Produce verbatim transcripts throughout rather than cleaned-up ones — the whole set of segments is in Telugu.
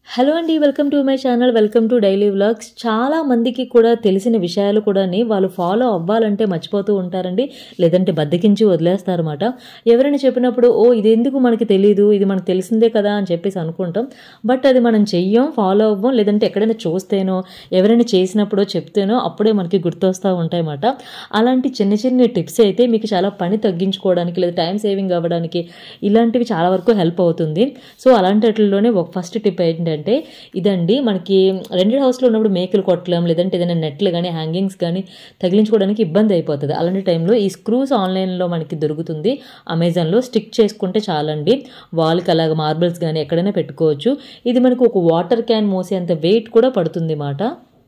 హలో అండి, welcome to my channel, welcome to daily vlogs. చాలా మందికి కూడా తెలిసిన విషయాలు కూడాని వాళ్ళు ఫాలో అవ్వాలంటే మర్చిపోతూ ఉంటారండి, లేదంటే బద్దకించి వదిలేస్తారన్నమాట. ఎవరైనా చెప్పినప్పుడు ఓ ఇది ఎందుకు మనకి తెలియదు, ఇది మనకు తెలిసిందే కదా అని చెప్పేసి అనుకుంటాం. బట్ అది మనం చెయ్యం, ఫాలో అవ్వం, లేదంటే ఎక్కడైనా చూస్తేనో ఎవరైనా చేసినప్పుడో చెప్తేనో అప్పుడే మనకి గుర్తొస్తూ ఉంటాయన్నమాట. అలాంటి చిన్న చిన్న టిప్స్ అయితే మీకు చాలా పని తగ్గించుకోవడానికి లేదా టైం సేవింగ్ అవ్వడానికి ఇలాంటివి చాలా వరకు హెల్ప్ అవుతుంది. సో అలాంటి వాటిల్లోనే ఒక ఫస్ట్ టిప్ ఏంటంటే అంటే ఇదండి, మనకి రెంటెడ్ హౌస్లో ఉన్నప్పుడు మేకలు కొట్టలేం, లేదంటే ఏదైనా నెట్లు కానీ హ్యాంగింగ్స్ కానీ తగిలించుకోవడానికి ఇబ్బంది అయిపోతుంది. అలాంటి టైంలో ఈ స్క్రూస్ ఆన్లైన్లో మనకి దొరుకుతుంది, అమెజాన్లో. స్టిక్ చేసుకుంటే చాలండి, వాల్కి అలాగ మార్బుల్స్ కానీ ఎక్కడైనా పెట్టుకోవచ్చు. ఇది మనకు ఒక వాటర్ క్యాన్ మోసేంత వెయిట్ కూడా పడుతుంది అన్నమాట.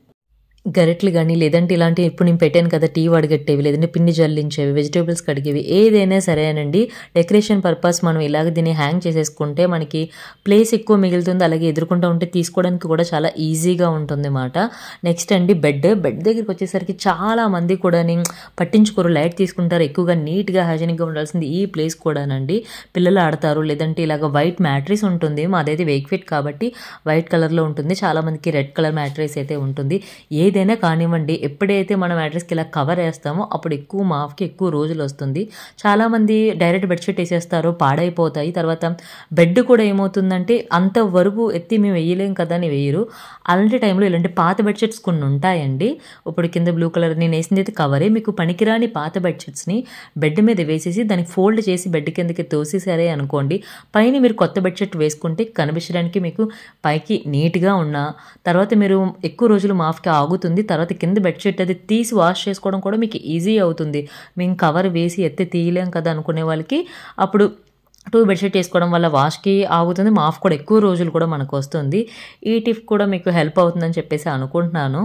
గరిట్లు కానీ లేదంటే ఇలాంటి ఇప్పుడు నేను పెట్టాను కదా టీ వడగట్టేవి, లేదంటే పిండి జల్లించేవి, వెజిటేబుల్స్ కడిగేవి, ఏదైనా సరేనండి. డెకరేషన్ పర్పస్ మనం ఇలాగ దీన్ని హ్యాంగ్ చేసేసుకుంటే మనకి ప్లేస్ ఎక్కువ మిగులుతుంది, అలాగే ఎదుర్కొంటూ ఉంటే తీసుకోవడానికి కూడా చాలా ఈజీగా ఉంటుంది అన్నమాట. నెక్స్ట్ అండి బెడ్ బెడ్ దగ్గరికి వచ్చేసరికి చాలా మంది కూడా పట్టించుకోరు, లైట్ తీసుకుంటారు. ఎక్కువగా నీట్గా హైజీనిక్గా ఉండాల్సింది ఈ ప్లేస్ కూడానండి. పిల్లలు ఆడతారు, లేదంటే ఇలాగ వైట్ మ్యాట్రిస్ ఉంటుంది, మాదైతే వేక్ ఫిట్ కాబట్టి వైట్ కలర్లో ఉంటుంది. చాలా మందికి రెడ్ కలర్ మ్యాట్రిస్ అయితే ఉంటుంది. ఏదైనా కానివ్వండి, ఎప్పుడైతే మనం మ్యాట్రిస్కి ఇలా కవర్ వేస్తామో అప్పుడు ఎక్కువ మాఫ్కి ఎక్కువ రోజులు వస్తుంది. చాలామంది డైరెక్ట్ బెడ్షీట్ వేసేస్తారు, పాడైపోతాయి. తర్వాత బెడ్ కూడా ఏమవుతుందంటే అంత వరకు ఎత్తి మేము వేయలేం కదా అని వేయరు. అలాంటి టైంలో ఇలాంటి పాత బెడ్షీట్స్ కొన్ని ఉంటాయండి. ఇప్పుడు కింద బ్లూ కలర్ నేను వేసింది అయితే కవరే, మీకు పనికిరాని పాత బెడ్షీట్స్ని బెడ్ మీద వేసేసి దానికి ఫోల్డ్ చేసి బెడ్ కిందకి తోసేసారే అనుకోండి, పైన మీరు కొత్త బెడ్షీట్ వేసుకుంటే కనిపించడానికి మీకు పైకి నీట్గా ఉన్నా తర్వాత మీరు ఎక్కువ రోజులు మాఫ్కి ఆగుతుంది. తర్వాత కింద బెడ్షీట్ అది తీసి వాష్ చేసుకోవడం కూడా మీకు ఈజీ అవుతుంది. మేము కవర్ వేసి ఎత్తి తీయలేం కదా అనుకునే వాళ్ళకి అప్పుడు టూ బెడ్షీట్ వేసుకోవడం వల్ల వాష్కి ఆగుతుంది, మాఫ్ కూడా ఎక్కువ రోజులు కూడా మనకు వస్తుంది. ఈ టిప్ కూడా మీకు హెల్ప్ అవుతుందని చెప్పేసి అనుకుంటున్నాను.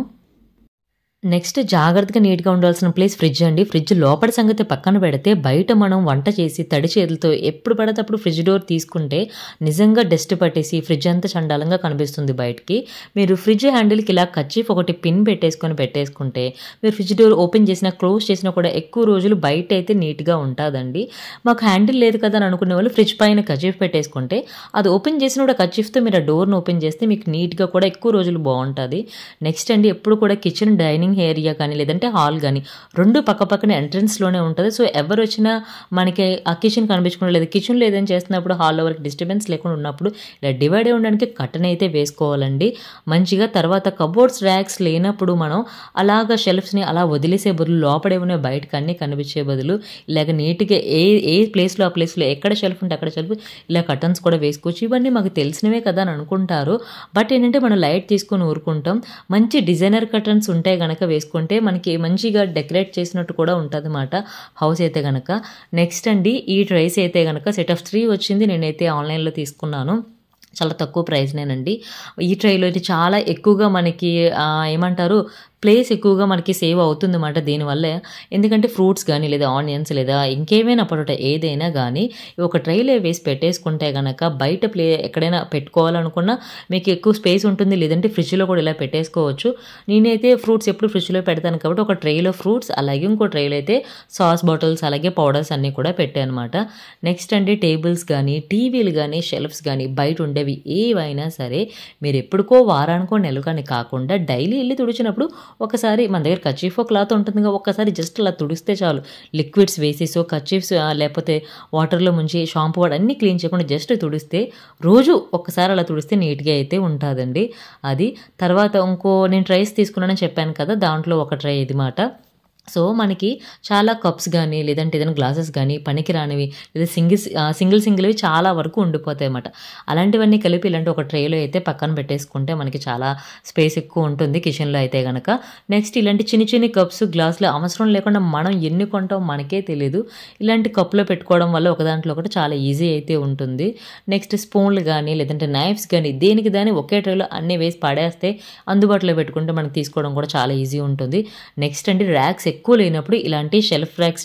నెక్స్ట్ జాగ్రత్తగా నీట్గా ఉండాల్సిన ప్లేస్ ఫ్రిడ్జ్ అండి. ఫ్రిడ్జ్ లోపల సంగతి పక్కన పెడితే బయట మనం వంట చేసి తడి చేతులతో ఎప్పుడు పడితే అప్పుడు ఫ్రిడ్జ్ డోర్ తీసుకుంటే నిజంగా డస్ట్ పట్టేసి ఫ్రిడ్జ్ అంతా చండాలంగా కనిపిస్తుంది బయటికి. మీరు ఫ్రిడ్జ్ హ్యాండిల్కి ఇలా కర్చీఫ్ ఒకటి పిన్ పెట్టేసుకొని పెట్టేసుకుంటే మీరు ఫ్రిడ్జ్ డోర్ ఓపెన్ చేసినా క్లోజ్ చేసినా కూడా ఎక్కువ రోజులు బయట అయితే నీట్గా ఉంటుందండి. మాకు హ్యాండిల్ లేదు కదా అని అనుకునే వాళ్ళు ఫ్రిడ్జ్ పైన కర్చీఫ్ పెట్టేసుకుంటే అది ఓపెన్ చేసిన కూడా కర్చీఫ్తో మీరు ఆ డోర్ను ఓపెన్ చేస్తే మీకు నీట్గా కూడా ఎక్కువ రోజులు బాగుంటుంది. నెక్స్ట్ అండి, ఎప్పుడు కూడా కిచెన్ డైనింగ్ ఏరియా కానీ లేదంటే హాల్ కానీ రెండు పక్క పక్కన ఎంట్రన్స్లోనే ఉంటుంది. సో ఎవరు వచ్చినా మనకి ఆ కిచెన్ కనిపించకుండా లేదా కిచెన్ లేదని చేస్తున్నప్పుడు హాల్లో వరకు డిస్టర్బెన్స్ లేకుండా ఉన్నప్పుడు ఇలా డివైడ్ అయి ఉండడానికి కట్టన్ అయితే వేసుకోవాలండి మంచిగా. తర్వాత కబోర్డ్స్ ర్యాక్స్ లేనప్పుడు మనం అలాగ షెల్ఫ్స్ని అలా వదిలేసే బదులు లోపడే ఉన్న బయటకు అన్నీ కనిపించే బదులు ఇలాగ నీట్గా ఏ ఏ ప్లేస్లో ఆ ప్లేస్లో ఎక్కడ షెల్ఫ్ ఉంటే అక్కడ షెల్ఫ్ ఇలా కర్టన్స్ కూడా వేసుకోవచ్చు. ఇవన్నీ మాకు తెలిసినవే కదా అని అనుకుంటారు. బట్ ఏంటంటే మనం లైట్ తీసుకొని ఊరుకుంటాం. మంచి డిజైనర్ కర్టన్స్ ఉంటే కనుక వేసుకుంటే మనకి మంచిగా డెకరేట్ చేసినట్టు కూడా ఉంటుంది అన్నమాట హౌస్ అయితే కనుక. నెక్స్ట్ అండి, ఈ ట్రైస్ అయితే కనుక సెట్ ఆఫ్ త్రీ వచ్చింది, నేనైతే ఆన్లైన్లో తీసుకున్నాను, చాలా తక్కువ ప్రైస్నేనండి. ఈ ట్రైలో అయితే చాలా ఎక్కువగా మనకి ఏమంటారు ప్లేస్ ఎక్కువగా మనకి సేవ్ అవుతుంది అన్నమాట దీనివల్ల. ఎందుకంటే ఫ్రూట్స్ కానీ లేదా ఆనియన్స్ లేదా ఇంకేమైనా పొటాటో ఏదైనా కానీ ఒక ట్రైలో వేసి పెట్టేసుకుంటే కనుక బయట ప్లే ఎక్కడైనా పెట్టుకోవాలనుకున్నా మీకు ఎక్కువ స్పేస్ ఉంటుంది, లేదంటే ఫ్రిడ్జ్లో కూడా ఇలా పెట్టేసుకోవచ్చు. నేనైతే ఫ్రూట్స్ ఎప్పుడు ఫ్రిడ్జ్లో పెడతాను కాబట్టి ఒక ట్రైలో ఫ్రూట్స్, అలాగే ఇంకో ట్రైలో అయితే సాస్ బాటిల్స్ అలాగే పౌడర్స్ అన్నీ కూడా పెట్టాను అనమాట. నెక్స్ట్ అంటే టేబుల్స్ కానీ టీవీలు కానీ షెల్ఫ్స్ కానీ బయట ఉండేవి ఏవైనా సరే మీరు ఎప్పుడుకో వారానికో నెలకని కాకుండా డైలీ వెళ్ళి తుడిచినప్పుడు ఒకసారి మన దగ్గర కర్చీఫ్ క్లాత్ ఉంటుంది కదా, ఒక్కసారి జస్ట్ అలా తుడిస్తే చాలు. లిక్విడ్స్ వేసేసో కర్చీఫ్స్ లేకపోతే వాటర్లో ముంచి షాంపూ వాడు అన్నీ క్లీన్ చేయకుండా జస్ట్ తుడిస్తే రోజు ఒక్కసారి అలా తుడిస్తే నీట్గా అయితే ఉంటుందండి అది. తర్వాత ఇంకో నేను ట్రైస్ తీసుకున్నానని చెప్పాను కదా, దాంట్లో ఒక ట్రై ఇది మాట. సో మనకి చాలా కప్స్ కానీ లేదంటే ఏదైనా గ్లాసెస్ కానీ పనికి రానివి లేదా సింగిల్ సింగిల్ సింగిల్వి చాలా వరకు ఉండిపోతాయి అన్నమాట. అలాంటివన్నీ కలిపి ఇలాంటి ఒక ట్రేలో అయితే పక్కన పెట్టేసుకుంటే మనకి చాలా స్పేస్ ఎక్కువ ఉంటుంది కిచెన్లో అయితే కనుక. నెక్స్ట్ ఇలాంటి చిన్న చిన్న కప్స్ గ్లాసులు అవసరం లేకుండా మనం ఎన్ని కొంటాం మనకే తెలియదు, ఇలాంటి కప్లో పెట్టుకోవడం వల్ల ఒక దాంట్లో ఒకటి చాలా ఈజీ అయితే ఉంటుంది. నెక్స్ట్ స్పూన్లు కానీ లేదంటే నైఫ్స్ కానీ దేనికి దాన్ని ఒకే ట్రేలో అన్నీ వేసి పడేస్తే అందుబాటులో పెట్టుకుంటే మనకి తీసుకోవడం కూడా చాలా ఈజీ ఉంటుంది. నెక్స్ట్ అంటే ర్యాక్స్ ఎక్కువ లేనప్పుడు ఇలాంటి షెల్ఫ్ ర్యాక్స్ చెప్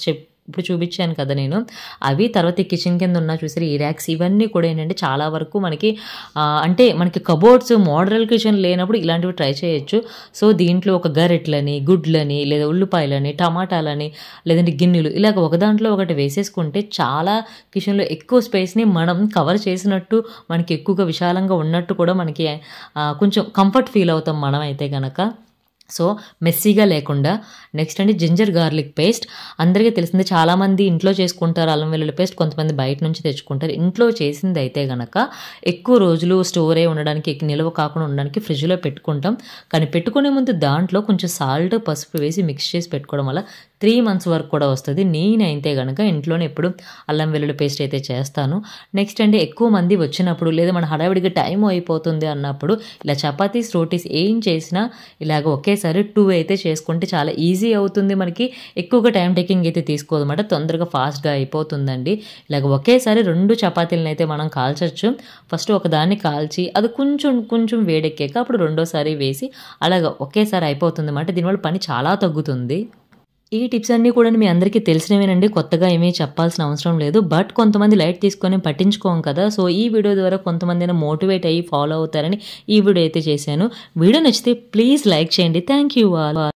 ఇప్పుడు చూపించాను కదా నేను, అవి తర్వాత ఈ కిచెన్ కింద ఉన్న చూసారు ఈ ర్యాక్స్, ఇవన్నీ కూడా ఏంటంటే చాలా వరకు మనకి అంటే మనకి కబోర్డ్స్ మోడరల్ కిచెన్ లేనప్పుడు ఇలాంటివి ట్రై చేయొచ్చు. సో దీంట్లో ఒక గరిటలని, గుడ్లని, లేదా ఉల్లిపాయలని, టమాటాలని, లేదంటే గిన్నెలు ఇలాగ ఒక దాంట్లో ఒకటి వేసేసుకుంటే చాలా కిచెన్లో ఎక్కువ స్పేస్ని మనం కవర్ చేసినట్టు, మనకి ఎక్కువగా విశాలంగా ఉన్నట్టు కూడా మనకి కొంచెం కంఫర్ట్ ఫీల్ అవుతాం మనం అయితే కనుక. సో మెస్సీగా లేకుండా. నెక్స్ట్ అండి జింజర్ గార్లిక్ పేస్ట్. అందరికీ తెలిసిందే, చాలామంది ఇంట్లో చేసుకుంటారు అల్లం వెల్లుల్లి పేస్ట్, కొంతమంది బయట నుంచి తెచ్చుకుంటారు. ఇంట్లో చేసింది అయితే కనుక ఎక్కువ రోజులు స్టోర్ అయి ఉండడానికి, నిల్వ కాకుండా ఉండడానికి ఫ్రిడ్జ్లో పెట్టుకుంటాం. కానీ పెట్టుకునే ముందు దాంట్లో కొంచెం సాల్ట్, పసుపు వేసి మిక్స్ చేసి పెట్టుకోవడం వల్ల త్రీ మంత్స్ వరకు కూడా వస్తుంది. నేనైతే కనుక ఇంట్లోనే ఎప్పుడు అల్లం వెల్లుల్లి పేస్ట్ అయితే చేస్తాను. నెక్స్ట్ అంటే ఎక్కువ మంది వచ్చినప్పుడు, లేదా మన హడావిడిగా టైం అయిపోతుంది అన్నప్పుడు ఇలా చపాతీస్, రోటీస్ ఏం చేసినా ఇలాగ ఒకేసారి టూ అయితే చేసుకుంటే చాలా ఈజీ అవుతుంది. మనకి ఎక్కువగా టైం టేకింగ్ అయితే తీసుకోదు అనమాట, తొందరగా ఫాస్ట్గా అయిపోతుందండి. ఇలాగ ఒకేసారి రెండు చపాతీలను అయితే మనం కాల్చచ్చు. ఫస్ట్ ఒకదాన్ని కాల్చి అది కొంచెం కొంచెం వేడెక్కాక అప్పుడు రెండోసారి వేసి అలాగ ఒకేసారి అయిపోతుంది అన్నమాట. దీనివల్ల పని చాలా తగ్గుతుంది. ఈ టిప్స్ అన్నీ కూడా మీ అందరికీ తెలిసినవేనండి, కొత్తగా ఏమీ చెప్పాల్సిన అవసరం లేదు. బట్ కొంతమంది లైట్ తీసుకొని పట్టించుకోం కదా. సో ఈ వీడియో ద్వారా కొంతమంది మోటివేట్ అయ్యి ఫాలో అవుతారని ఈ వీడియో అయితే చేశాను. వీడియో నచ్చితే ప్లీజ్ లైక్ చేయండి. Thank you all.